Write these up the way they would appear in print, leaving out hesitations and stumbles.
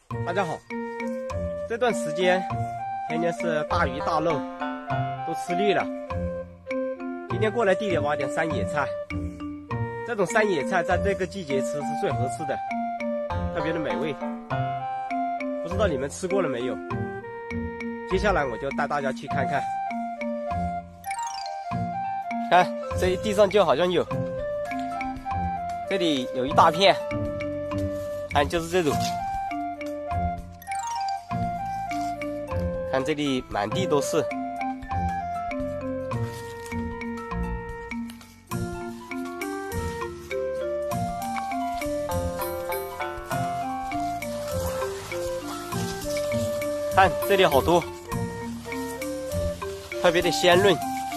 大家好，这段时间天天是大鱼大肉，都吃腻了。今天过来地里挖点山野菜，这种山野菜在这个季节吃是最合适的，特别的美味。不知道你们吃过了没有？接下来我就带大家去看看。看这地上就好像有，这里有一大片，看就是这种。看这里满地都是，看这里好多，特别的鲜润。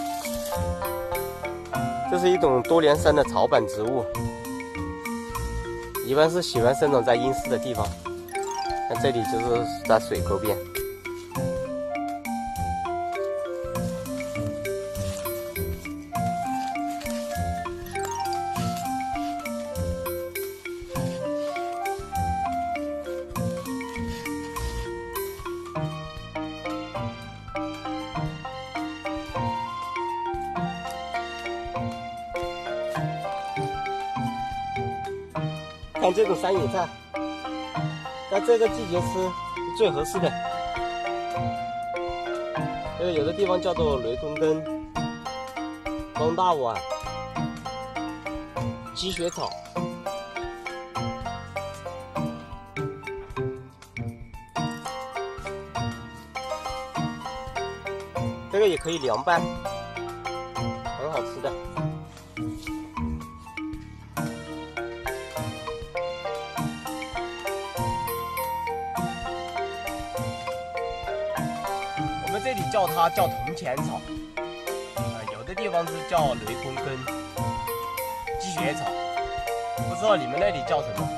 这是一种多年生的草本植物，一般是喜欢生长在阴湿的地方。看这里就是在水沟边。看这种山野菜，在这个季节吃是最合适的。这个有的地方叫做雷公根、东大碗、积雪草。这个也可以凉拌，很好吃的。我们这里叫它铜钱草，有的地方是叫雷公根、积雪草，不知道你们那里叫什么。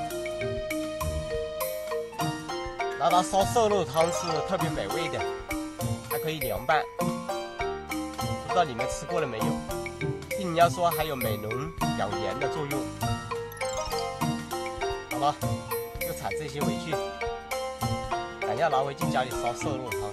拿它烧瘦肉汤是特别美味的，还可以凉拌。不知道你们吃过了没有？听人家说还有美容养颜的作用。好了，就采这些回去，等下拿回去家里烧瘦肉汤。